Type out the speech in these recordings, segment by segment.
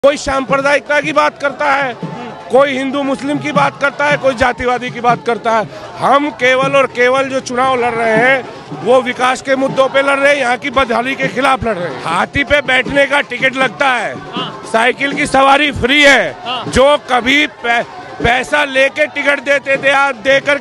कोई सांप्रदायिकता की बात करता है, कोई हिंदू मुस्लिम की बात करता है, कोई जातिवादी की बात करता है। हम केवल और केवल जो चुनाव लड़ रहे हैं वो विकास के मुद्दों पे लड़ रहे हैं, यहाँ की बदहाली के खिलाफ लड़ रहे हैं। हाथी पे बैठने का टिकट लगता है, साइकिल की सवारी फ्री है। जो कभी पैसा लेके टिकट देते थे, आज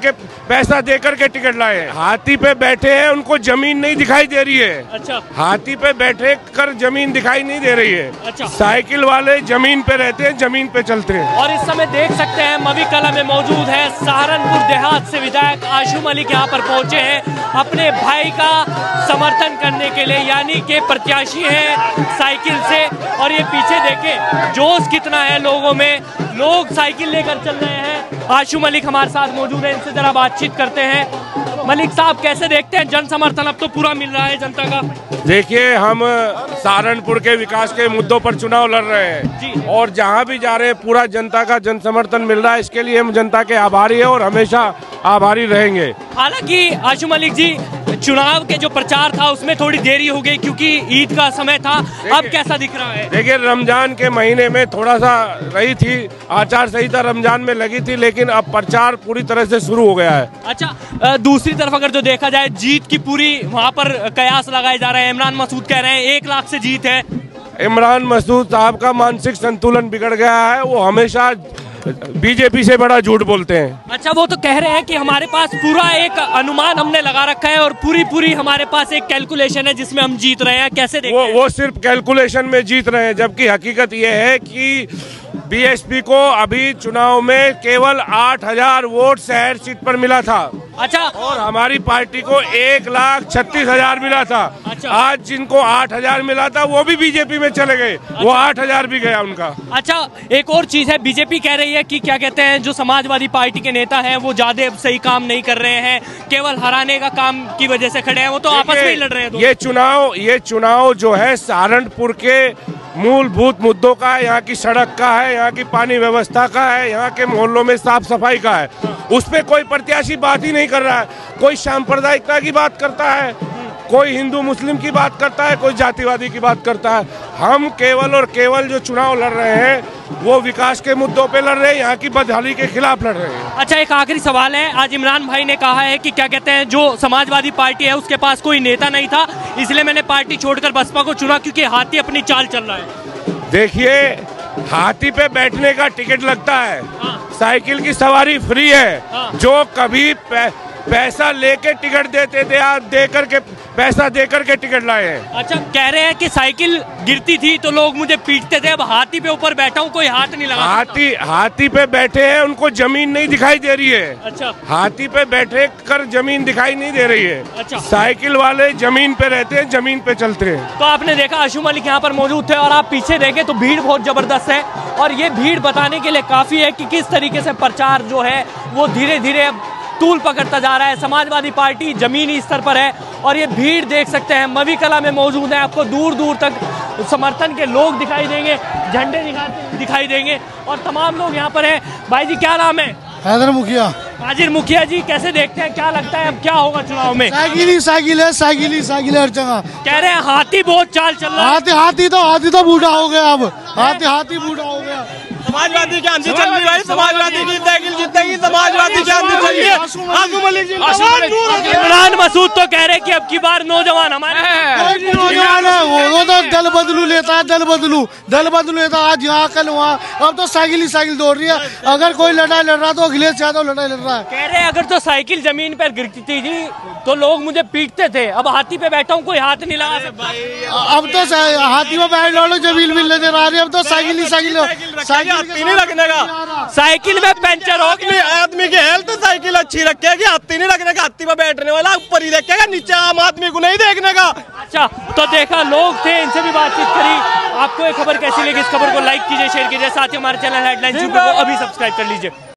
पैसा देकर के टिकट लाए। हाथी पे बैठे हैं, उनको जमीन नहीं दिखाई दे रही है। अच्छा। हाथी पे बैठे कर जमीन दिखाई नहीं दे रही है। अच्छा। साइकिल वाले जमीन पे रहते हैं, जमीन पे चलते हैं। और इस समय देख सकते हैं मवी कला में मौजूद है सहारनपुर देहात से विधायक आशू मलिक यहाँ पर पहुंचे हैं अपने भाई का समर्थन करने के लिए, यानी के प्रत्याशी है साइकिल से। और ये पीछे देखें जोश कितना है लोगों में, लोग साइकिल लेकर चल रहे हैं। आशू मलिक हमारे साथ मौजूद है, इनसे जरा बातचीत करते हैं। मलिक साहब कैसे देखते हैं, जन समर्थन अब तो पूरा मिल रहा है जनता का? देखिए, हम सहारनपुर के विकास के मुद्दों पर चुनाव लड़ रहे हैं और जहां भी जा रहे हैं पूरा जनता का जन समर्थन मिल रहा है। इसके लिए हम जनता के आभारी हैं और हमेशा आभारी रहेंगे। हालांकि आशू मलिक जी, चुनाव के जो प्रचार था उसमें थोड़ी देरी हो गई क्योंकि ईद का समय था, अब कैसा दिख रहा है? देखिए, रमजान के महीने में थोड़ा सा रही थी, आचार संहिता रमजान में लगी थी, लेकिन अब प्रचार पूरी तरह से शुरू हो गया है। अच्छा, दूसरी तरफ अगर जो देखा जाए जीत की पूरी वहाँ पर कयास लगाए जा रहे हैं। इमरान मसूद कह रहे हैं 1 लाख से जीत है। इमरान मसूद साहब का मानसिक संतुलन बिगड़ गया है, वो हमेशा बीजेपी से बड़ा झूठ बोलते हैं। अच्छा, वो तो कह रहे हैं कि हमारे पास पूरा एक अनुमान हमने लगा रखा है और पूरी हमारे पास एक कैलकुलेशन है जिसमें हम जीत रहे हैं। कैसे देखते हैं? वो सिर्फ कैलकुलेशन में जीत रहे हैं, जबकि हकीकत ये है कि बीएसपी को अभी चुनाव में केवल 8000 वोट शहर सीट पर मिला था। अच्छा। और हमारी पार्टी को 1,36,000 मिला था। अच्छा। आज जिनको 8000 मिला था वो भी बीजेपी में चले गए। अच्छा। वो 8000 भी गया उनका। अच्छा, एक और चीज है, बीजेपी कह रही है कि क्या कहते हैं जो समाजवादी पार्टी के नेता हैं वो ज्यादा सही काम नहीं कर रहे हैं, केवल हराने का काम की वजह से खड़े हैं, वो तो आपस में ही लड़ रहे हैं। ये चुनाव जो है सहारनपुर के मूलभूत मुद्दों का है, यहाँ की सड़क का है, यहाँ की पानी व्यवस्था का है, यहाँ के मोहल्लों में साफ सफाई का है। उस पे कोई प्रत्याशी बात ही नहीं कर रहा है। कोई सांप्रदायिकता की बात करता है, कोई हिंदू मुस्लिम की बात करता है, कोई जातिवादी की बात करता है। हम केवल और केवल जो चुनाव लड़ रहे हैं वो विकास के मुद्दों पे लड़ रहे हैं, यहाँ की बदहाली के खिलाफ लड़ रहे हैं। अच्छा, एक आखिरी सवाल है। आज इमरान भाई ने कहा है कि क्या कहते हैं जो समाजवादी पार्टी है उसके पास कोई नेता नहीं था, इसलिए मैंने पार्टी छोड़कर बसपा को चुना क्योंकि हाथी अपनी चाल चल रहा है। देखिए, हाथी पे बैठने का टिकट लगता है, साइकिल की सवारी फ्री है। जो कभी पैसा लेके टिकट देते थे, आज पैसा देकर के टिकट लाए हैं। अच्छा, कह रहे हैं कि साइकिल गिरती थी तो लोग मुझे पीटते थे, अब हाथी पे ऊपर बैठा हूँ कोई हाथ नहीं लगा। हाथी पे बैठे हैं, उनको जमीन नहीं दिखाई दे रही है। अच्छा। हाथी पे बैठे कर जमीन दिखाई नहीं दे रही है। अच्छा। साइकिल वाले जमीन पे रहते हैं, जमीन पे चलते हैं। तो आपने देखा आशू मलिक यहाँ पर मौजूद थे और आप पीछे देखें तो भीड़ बहुत जबरदस्त है और ये भीड़ बताने के लिए काफी है कि किस तरीके से प्रचार जो है वो धीरे धीरे तूल पकड़ता जा रहा है। समाजवादी पार्टी जमीनी स्तर पर है और ये भीड़ देख सकते हैं मवी कला में मौजूद है। आपको दूर दूर तक समर्थन के लोग दिखाई देंगे, झंडे दिखाई देंगे और तमाम लोग यहाँ पर हैं। भाई जी, क्या नाम है? हैदर मुखिया। हाजिर मुखिया जी, कैसे देखते हैं, क्या लगता है अब क्या होगा चुनाव में? साइकिल ही साइकिल है हर जगह। कह रहे हैं हाथी बहुत चाल चल रहा है। हाथी तो बूढ़ा हो गया, अब हाथी बूढ़ा हो गया। समाजवादी की आंधी चल रही है, समाजवादी की साइकिल जीतेगी, समाजवादी की आंधी चल रही है। आशू मलिक जी, इमरान मसूद तो कह रहे हैं कि अब की बार नौजवान हमारे नौजवान है, वो तो दल बदलू लेता है, दल बदलू लेता है, आज यहाँ कल वहाँ। अब तो साइकिल ही साइकिल दौड़ रही है। अगर कोई लड़ाई लड़ रहा तो अखिलेश यादव लड़ाई लड़ रहा है। कह रहे हैं अगर तो साइकिल जमीन पर गिरती थी जी तो लोग मुझे पीटते थे, अब हाथी पे बैठा हूँ कोई हाथ नहीं लगा सकता। अब तो हाथी में बैठ लो, जमीन मिल नजर आ रही है। अब तो साइकिल ही साइकिल हाथी नहीं लगने का, साइकिल में पंचर हो। आदमी की हेल्थ साइकिल अच्छी रखेगी, हाथी नहीं लगने का। हाथी में बैठने वाला ऊपर ही देखेगा, नीचे आम आदमी को नहीं देखने का। अच्छा, तो देखा लोग थे, इनसे भी बातचीत करी। आपको ये खबर कैसी लगी? इस खबर को लाइक कीजिए, शेयर कीजिए, साथ ही हमारे चैनल हेडलाइंस को अभी सब्सक्राइब कर लीजिए।